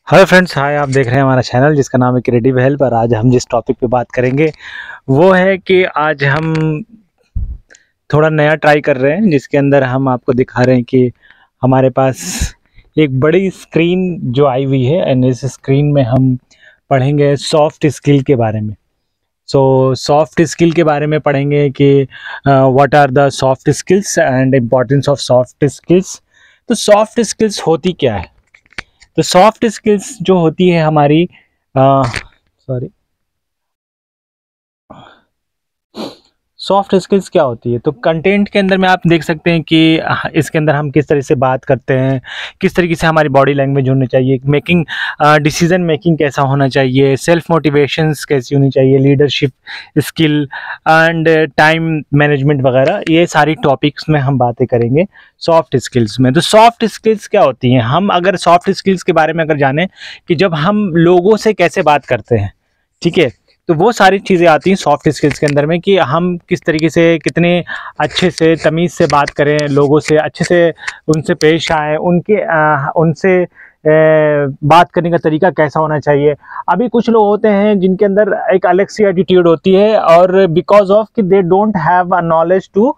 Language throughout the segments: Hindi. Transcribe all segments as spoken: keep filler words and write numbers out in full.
हेलो फ्रेंड्स, हाय। आप देख रहे हैं हमारा चैनल जिसका नाम है क्रिएटिव हेल्प। और आज हम जिस टॉपिक पे बात करेंगे वो है कि आज हम थोड़ा नया ट्राई कर रहे हैं, जिसके अंदर हम आपको दिखा रहे हैं कि हमारे पास एक बड़ी स्क्रीन जो आई हुई है, एंड इस स्क्रीन में हम पढ़ेंगे सॉफ्ट स्किल के बारे में। सो सॉफ्ट स्किल के बारे में पढ़ेंगे कि what are the soft skills and importance of soft skills. तो सॉफ्ट स्किल्स होती क्या है? तो सॉफ्ट स्किल्स जो होती है हमारी, सॉरी सॉफ्ट स्किल्स क्या होती है? तो कंटेंट के अंदर में आप देख सकते हैं कि इसके अंदर हम किस तरह से बात करते हैं, किस तरीके से हमारी बॉडी लैंग्वेज होनी चाहिए, मेकिंग डिसीजन मेकिंग कैसा होना चाहिए, सेल्फ मोटिवेशंस कैसी होनी चाहिए, leadership skill and time management वगैरह, ये सारी टॉपिक्स में हम बातें करेंगे सॉफ्ट स्किल्स में। तो सॉफ्ट स्किल्स क्या होती हैं? हम अगर सॉफ्ट स्किल्स के बारे में अगर जानें कि जब हम लोगों से कैसे बात करते हैं, ठीक है, तो वो सारी चीज़ें आती हैं सॉफ्ट स्किल्स के अंदर में कि हम किस तरीके से कितने अच्छे से तमीज़ से बात करें, लोगों से अच्छे से उनसे पेश आए, उनके आ, उनसे ए, बात करने का तरीका कैसा होना चाहिए। अभी कुछ लोग होते हैं जिनके अंदर एक अलग सी एटीट्यूड होती है, और बिकॉज ऑफ कि they don't have a knowledge to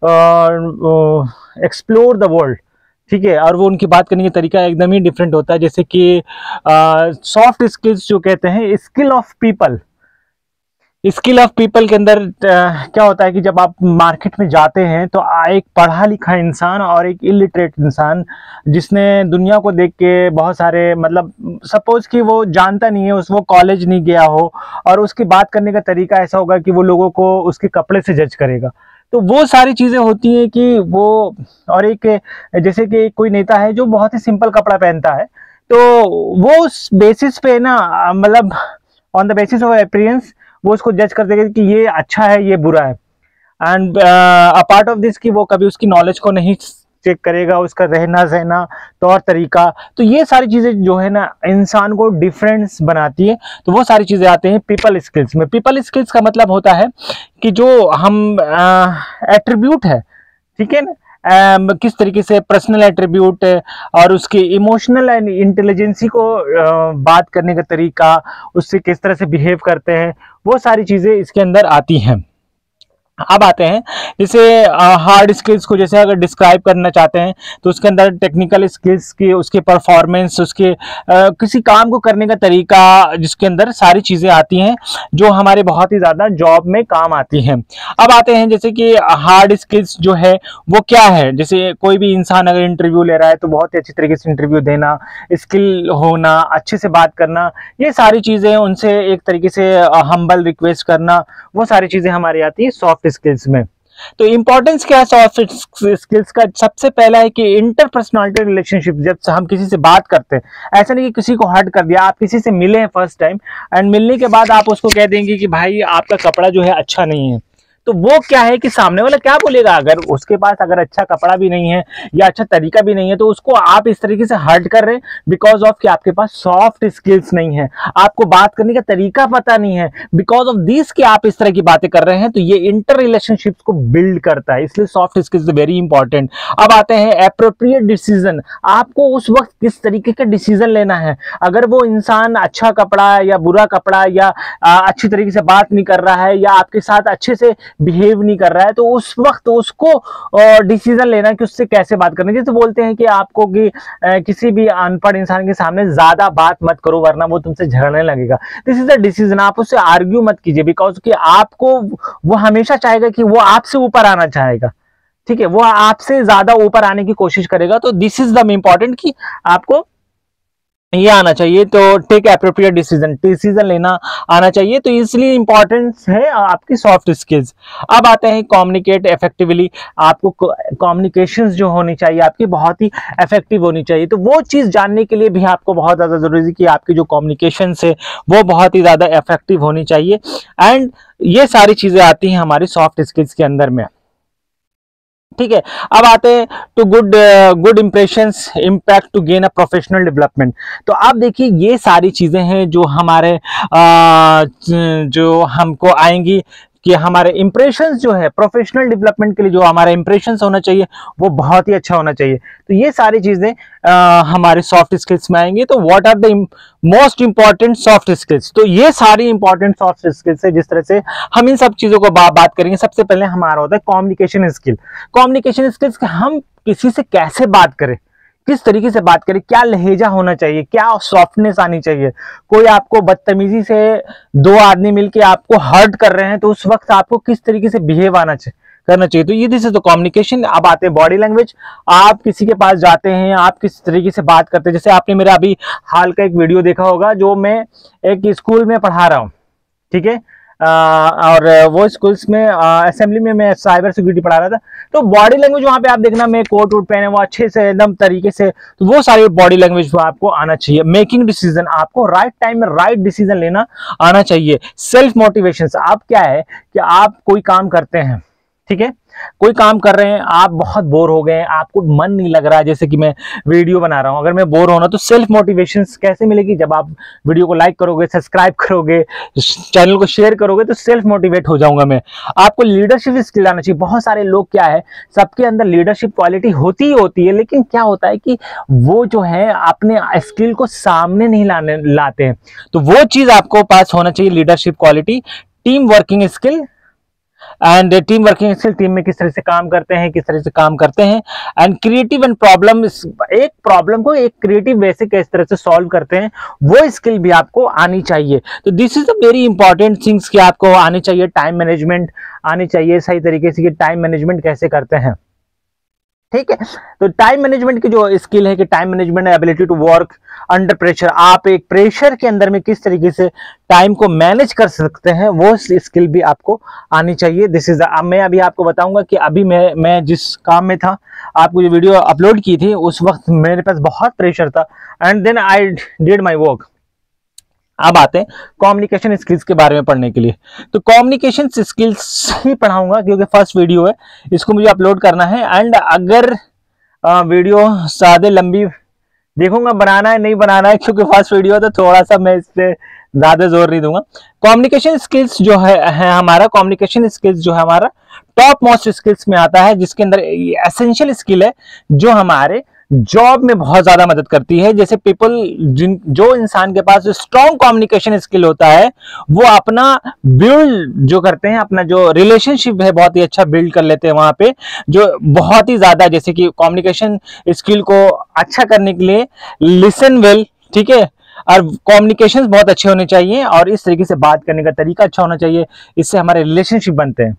explore the world, ठीक है, और वो उनकी बात करने का तरीका एकदम ही डिफरेंट होता है। जैसे कि सॉफ्ट स्किल्स जो कहते हैं, skill of people, skill of people के अंदर uh, क्या होता है कि जब आप मार्केट में जाते हैं तो एक पढ़ा लिखा इंसान और एक इलिटरेट इंसान, जिसने दुनिया को देख के बहुत सारे, मतलब सपोज कि वो जानता नहीं है, उस वो कॉलेज नहीं गया हो, और उसकी बात करने का तरीका ऐसा होगा कि वो लोगों को उसके कपड़े से जज करेगा। तो वो सारी चीज़ें होती हैं कि वो, और एक जैसे कि कोई नेता है जो बहुत ही सिंपल कपड़ा पहनता है, तो वो उस बेसिस पे ना, मतलब on the basis of appearance वो उसको जज कर देगा कि ये अच्छा है, ये बुरा है। एंड अपार्ट ऑफ दिस कि वो कभी उसकी नॉलेज को नहीं चेक करेगा, उसका रहना सहना, तौर तरीका। तो ये सारी चीज़ें जो है ना इंसान को डिफरेंस बनाती है। तो वो सारी चीज़ें आते हैं पीपल स्किल्स में। पीपल स्किल्स का मतलब होता है कि जो हम एट्रीब्यूट है, ठीक है ना, Um, किस तरीके से पर्सनल एट्रीब्यूट और उसके इमोशनल एंड इंटेलिजेंसी को uh, बात करने का तरीका, उससे किस तरह से बिहेव करते हैं, वो सारी चीज़ें इसके अंदर आती हैं। अब आते हैं जैसे हार्ड स्किल्स को, जैसे अगर डिस्क्राइब करना चाहते हैं तो उसके अंदर टेक्निकल स्किल्स की, उसके परफॉर्मेंस, उसके आ, किसी काम को करने का तरीका, जिसके अंदर सारी चीज़ें आती हैं जो हमारे बहुत ही ज़्यादा जॉब में काम आती हैं। अब आते हैं जैसे कि हार्ड स्किल्स जो है वो क्या है। जैसे कोई भी इंसान अगर इंटरव्यू ले रहा है तो बहुत ही अच्छी तरीके से इंटरव्यू देना, स्किल होना, अच्छे से बात करना, ये सारी चीज़ें, उनसे एक तरीके से हम्बल रिक्वेस्ट करना, वो सारी चीज़ें हमारी आती है सॉफ्ट स्किल्स में। तो इंपॉर्टेंस क्या है सॉफ्ट स्किल्स का? सबसे पहला है कि इंटरपर्सनैलिटी रिलेशनशिप। जब हम किसी से बात करते हैं, ऐसा नहीं कि किसी को हर्ट कर दिया, आप किसी से मिले हैं फर्स्ट टाइम, एंड मिलने के बाद आप उसको कह देंगे कि भाई आपका कपड़ा जो है अच्छा नहीं है, तो वो क्या है कि सामने वाला क्या बोलेगा? अगर उसके पास अगर अच्छा कपड़ा भी नहीं है या अच्छा तरीका भी नहीं है, तो उसको आप इस तरीके से हर्ट कर रहे हैं बिकॉज ऑफ कि आपके पास सॉफ्ट स्किल्स नहीं है, आपको बात करने का तरीका पता नहीं है, बिकॉज ऑफ दिस कि आप इस तरह की बातें कर रहे हैं। तो ये इंटर रिलेशनशिप्स को बिल्ड करता है, इसलिए सॉफ्ट स्किल्स वेरी इंपॉर्टेंट। अब आते हैं एप्रोप्रिएट डिसीजन। आपको उस वक्त किस तरीके का डिसीजन लेना है। अगर वो इंसान अच्छा कपड़ा या बुरा कपड़ा या आ, अच्छी तरीके से बात नहीं कर रहा है या आपके साथ अच्छे से बिहेव नहीं कर रहा है, तो उस वक्त उसको डिसीजन लेना कि उससे कैसे बात करनी। जैसे बोलते हैं कि आपको कि किसी भी अनपढ़ इंसान के सामने ज्यादा बात मत करो वरना वो तुमसे झगड़ने लगेगा। This is the decision. आप उससे आर्ग्यू मत कीजिए, बिकॉज कि आपको वो हमेशा चाहेगा कि वो आपसे ऊपर आना चाहेगा, ठीक है, वो आपसे ज्यादा ऊपर आने की कोशिश करेगा। तो दिस इज द इम्पॉर्टेंट कि आपको ये आना चाहिए। तो टेक एप्रोप्रिएट डिसीजन, डिसीजन लेना आना चाहिए। तो इसलिए इंपॉर्टेंस है आपकी सॉफ्ट स्किल्स। अब आते हैं कम्युनिकेट इफेक्टिवली। आपको कम्युनिकेशंस जो होनी चाहिए आपकी बहुत ही इफेक्टिव होनी चाहिए। तो वो चीज़ जानने के लिए भी आपको बहुत ज़्यादा ज़रूरी है कि आपकी जो कम्युनिकेशंस है वो बहुत ही ज़्यादा इफेक्टिव होनी चाहिए। एंड ये सारी चीज़ें आती हैं हमारी सॉफ्ट स्किल्स के अंदर में, ठीक है। अब आते हैं to good good impressions impact to gain a professional development. तो आप देखिए ये सारी चीजें हैं जो हमारे आ, जो हमको आएंगी कि हमारे इंप्रेशंस जो है प्रोफेशनल डेवलपमेंट के लिए जो हमारा इंप्रेशंस होना चाहिए वो बहुत ही अच्छा होना चाहिए। तो ये सारी चीजें हमारे सॉफ्ट स्किल्स में आएंगे। तो what are the most important soft skills, तो ये सारी इंपॉर्टेंट सॉफ्ट स्किल्स है जिस तरह से हम इन सब चीजों को बा, बात करेंगे। सबसे पहले हमारा होता है कम्युनिकेशन स्किल। कम्युनिकेशन स्किल्स हम किसी से कैसे बात करें, किस तरीके से बात करें, क्या लहजा होना चाहिए, क्या सॉफ्टनेस आनी चाहिए। कोई आपको बदतमीजी से दो आदमी मिलके आपको हर्ट कर रहे हैं तो उस वक्त आपको किस तरीके से बिहेव आना चाहिए करना चाहिए। तो ये दिस इज द कम्युनिकेशन। अब आते हैं बॉडी लैंग्वेज। आप किसी के पास जाते हैं, आप किस तरीके से बात करते हैं। जैसे आपने मेरा अभी हाल का एक वीडियो देखा होगा जो मैं एक स्कूल में पढ़ा रहा हूँ, ठीक है, और वो स्कूल्स में असेंबली में मैं साइबर सिक्योरिटी पढ़ा रहा था। तो बॉडी लैंग्वेज वहां पे आप देखना, मैं कोट वोट पहने वो अच्छे से एकदम तरीके से, तो वो सारी बॉडी लैंग्वेज आपको आना चाहिए। मेकिंग डिसीजन, आपको राइट टाइम में राइट डिसीजन लेना आना चाहिए। सेल्फ मोटिवेशन, आप क्या है कि आप कोई काम करते हैं, ठीक है, कोई काम कर रहे हैं, आप बहुत बोर हो गए, आपको मन नहीं लग रहा है, जैसे कि मैं वीडियो बना रहा हूं, अगर मैं बोर होना तो सेल्फ मोटिवेशन कैसे मिलेगी, जब आप वीडियो को लाइक करोगे, सब्सक्राइब करोगे, चैनल को शेयर करोगे तो सेल्फ मोटिवेट हो जाऊंगा मैं। आपको लीडरशिप स्किल आना चाहिए। बहुत सारे लोग क्या है, सबके अंदर लीडरशिप क्वालिटी होती ही होती है, लेकिन क्या होता है कि वो जो है अपने स्किल को सामने नहीं लाने लाते हैं। तो वो चीज आपको पास होना चाहिए, leadership quality. Team working skill and team working skill, team में किस तरह से काम करते हैं, किस तरह से काम करते हैं। एंड क्रिएटिव एंड प्रॉब्लम, एक प्रॉब्लम को एक क्रिएटिव वे से किस तरह से सॉल्व करते हैं, वो स्किल भी आपको आनी चाहिए। तो this is a very important things कि आपको आनी चाहिए। टाइम मैनेजमेंट आनी चाहिए, सही तरीके से कि टाइम मैनेजमेंट कैसे करते हैं, ठीक है। तो टाइम मैनेजमेंट की जो स्किल है कि time management ability to work under pressure, आप एक प्रेशर के अंदर में किस तरीके से टाइम को मैनेज कर सकते हैं, वो स्किल भी आपको आनी चाहिए। दिस इज अब मैं अभी आपको बताऊंगा कि अभी मैं मैं जिस काम में था, आपको जो वीडियो अपलोड की थी उस वक्त मेरे पास बहुत प्रेशर था and then I did my work. अब आते हैं कम्युनिकेशन स्किल्स के बारे में पढ़ने के लिए। तो कम्युनिकेशन स्किल्स ही पढ़ाऊंगा क्योंकि फर्स्ट वीडियो है, इसको मुझे अपलोड करना है। एंड अगर आ, वीडियो ज्यादा लंबी देखूंगा, बनाना है नहीं बनाना है, क्योंकि फर्स्ट वीडियो है तो थोड़ा सा मैं इस पे ज्यादा जोर नहीं दूंगा। कम्युनिकेशन स्किल्स जो है, है हमारा कम्युनिकेशन स्किल्स जो है हमारा टॉप मोस्ट स्किल्स में आता है, जिसके अंदर एसेंशियल स्किल है जो हमारे जॉब में बहुत ज्यादा मदद करती है। जैसे पीपल, जिन जो इंसान के पास स्ट्रॉन्ग कम्युनिकेशन स्किल होता है वो अपना बिल्ड जो करते हैं, अपना जो रिलेशनशिप है बहुत ही अच्छा बिल्ड कर लेते हैं वहां पे, जो बहुत ही ज्यादा, जैसे कि कम्युनिकेशन स्किल को अच्छा करने के लिए लिसन वेल, ठीक है, और कम्युनिकेशन बहुत अच्छे होने चाहिए और इस तरीके से बात करने का तरीका अच्छा होना चाहिए, इससे हमारे रिलेशनशिप बनते हैं।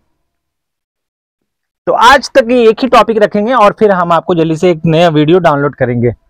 तो आज तक ये एक ही टॉपिक रखेंगे और फिर हम आपको जल्दी से एक नया वीडियो डाउनलोड करेंगे।